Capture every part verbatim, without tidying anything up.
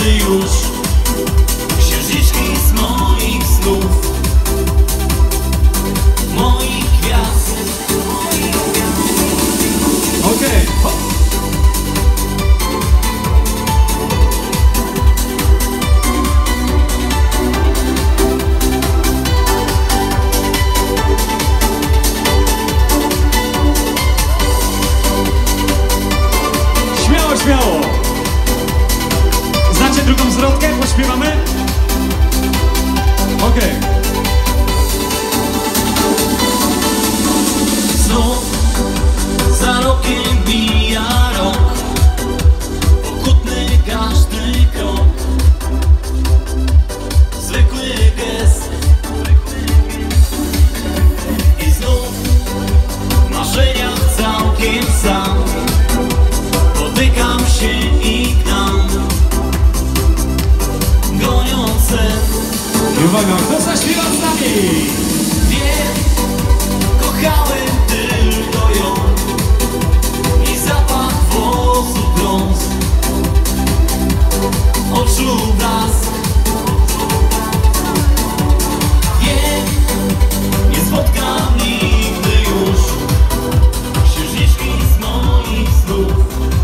nigdy już. Księżniczki z moich snów, moich gwiazd. Okej, okay. Śmiało, śmiało. Znacie drugą zwrotkę? Pośpiewamy? Okej. Okay. Znów za rokiem mija rok, okrutny każdy krok, zwykły gest. I znów w marzeniach całkiem sam potykam się i gnam, goniąc sen. I uwaga, kto zaśpiewa z nami? Wiem, kochałem tylko ją i zapach włosów brąz, oczu blask. Wiem, nie spotkam nigdy już księżniczki z moich snów,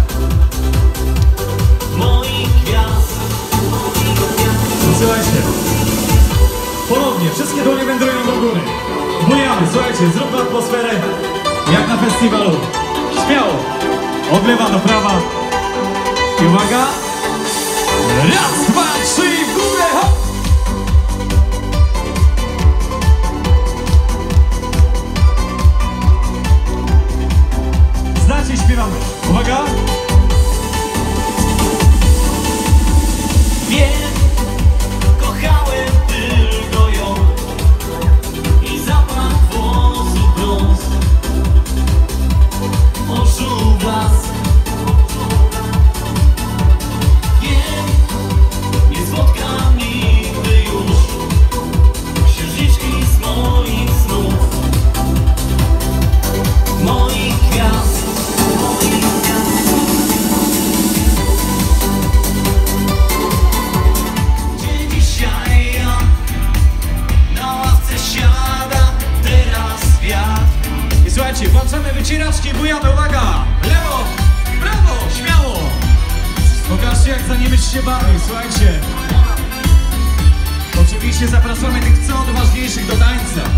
moich gwiazd. Słuchajcie, ponownie, wszystkie dłonie wędrują do góry. Bujamy, słuchajcie, zróbmy atmosferę jak na festiwalu. Śmiało, od lewa do prawa. I uwaga, raz, dwa, trzy, w górę, hop! Znacie, śpiewamy. Uwaga. Wiem, kochałem tylko ją i zapach włosów brąz, oczu blask. Wiem, nie spotkam nigdy już księżniczki z moich snów, moich gwiazd. Słuchajcie, włączamy wycieraczki, bujamy, uwaga! Lewo, prawo, śmiało! Pokażcie, jak za nie się bawi, słuchajcie. Oczywiście zapraszamy tych co odważniejszych do tańca.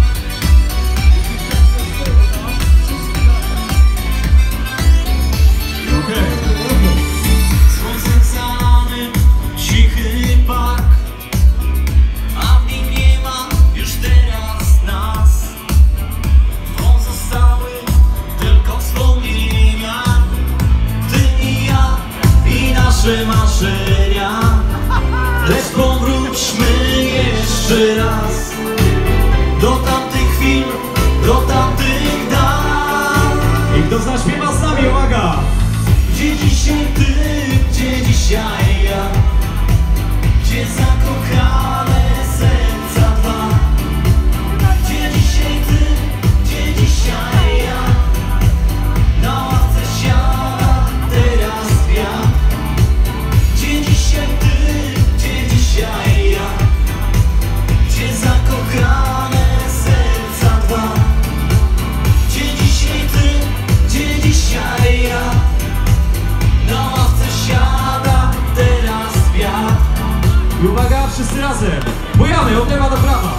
Okej. Okay. Słońcem samym cichy park, a w nim nie ma już teraz nas. Pozostały tylko wspomnienia, ty i ja i nasze marzenia. Lecz powróćmy jeszcze raz do tamtych chwil, do tamtych dat. I kto zaśpiewa z nami, uwaga! Gdzie dzisiaj ty, gdzie dzisiaj ja, gdzie zakochane serca dwa. Gdzie dzisiaj ty, gdzie dzisiaj ja, na ławce siada teraz wiatr. Gdzie dzisiaj ty, gdzie dzisiaj ja, gdzie zakochane serca dwa. Gdzie dzisiaj ty, gdzie dzisiaj ja, na ławce siada teraz wiatr. I uwaga, wszyscy razem! Bujamy od lewa do prawa!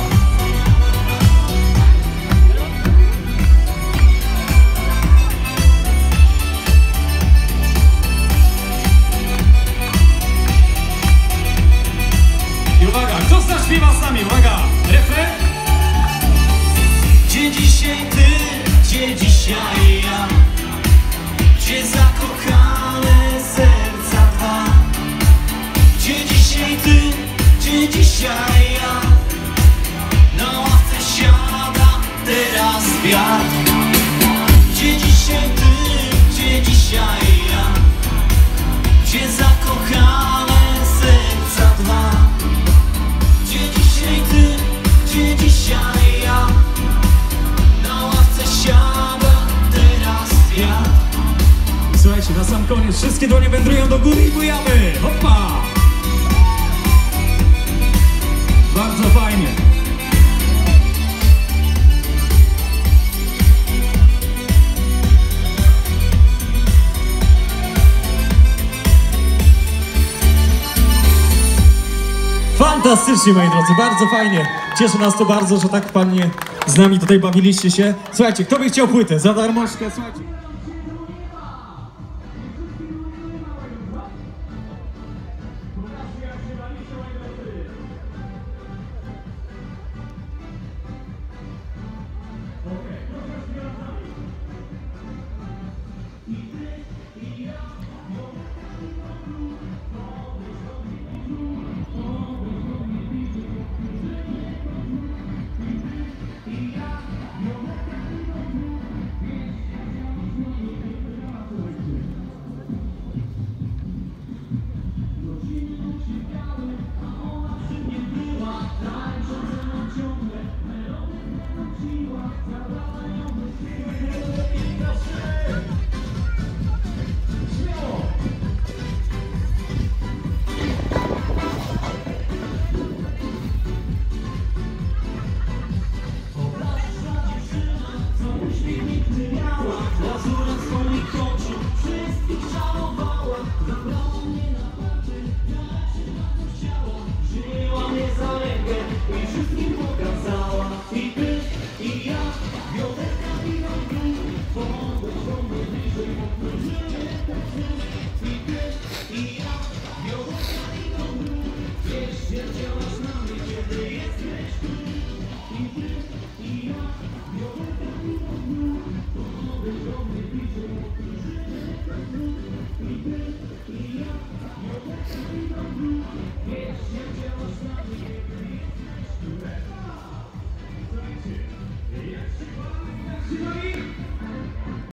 I uwaga, kto zaśpiewa z nami? Uwaga, refren! Gdzie dzisiaj ty, gdzie dzisiaj ja, gdzie zakochane serca dwa. Gdzie dzisiaj ty, gdzie dzisiaj ja, na ławce siada teraz wiatr. Gdzie dzisiaj ty, gdzie dzisiaj ja, gdzie zakochane serca dwa. Gdzie dzisiaj ty, gdzie dzisiaj ja, na ławce siada teraz wiatr. Słuchajcie, na sam koniec wszystkie dłonie wędrują do góry i bujamy! Hoppa! Fantastycznie, moi drodzy, bardzo fajnie. Cieszy nas to bardzo, że tak panie z nami tutaj bawiliście się. Słuchajcie, kto by chciał płytę? Za darmożkę, słuchajcie.